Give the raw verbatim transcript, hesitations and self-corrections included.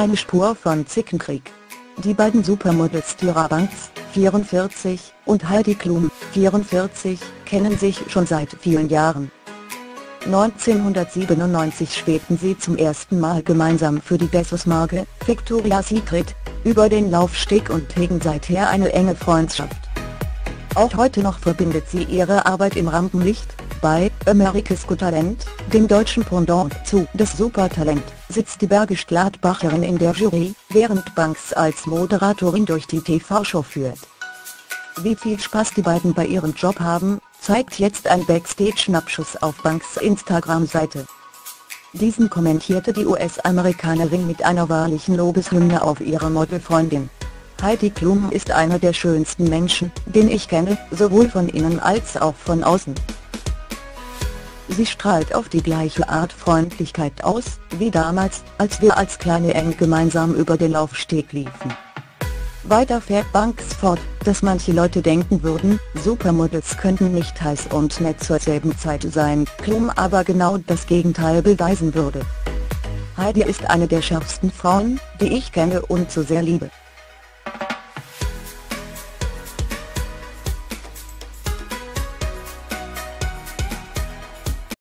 keine Spur von Zickenkrieg. Die beiden Supermodels Tyra Banks, vierundvierzig, und Heidi Klum, vierundvierzig, kennen sich schon seit vielen Jahren. neunzehnhundertsiebenundneunzig schwebten sie zum ersten Mal gemeinsam für die Bezos-Marke, Victoria's Secret, über den Laufsteg und hegen seither eine enge Freundschaft. Auch heute noch verbindet sie ihre Arbeit im Rampenlicht. Bei America's Got Talent, dem deutschen Pendant zu Das Supertalent, sitzt die Bergisch Gladbacherin in der Jury, während Banks als Moderatorin durch die T V-Show führt. Wie viel Spaß die beiden bei ihrem Job haben, zeigt jetzt ein Backstage-Schnappschuss auf Banks' Instagram-Seite. Diesen kommentierte die U S-Amerikanerin mit einer wahrlichen Lobeshymne auf ihre Modelfreundin. Heidi Klum ist einer der schönsten Menschen, den ich kenne, sowohl von innen als auch von außen. Sie strahlt auf die gleiche Art Freundlichkeit aus, wie damals, als wir als Kleine eng gemeinsam über den Laufsteg liefen. Weiter fährt Banks fort, dass manche Leute denken würden, Supermodels könnten nicht heiß und nett zur selben Zeit sein, Klum aber genau das Gegenteil beweisen würde. Heidi ist eine der schärfsten Frauen, die ich kenne und so sehr liebe.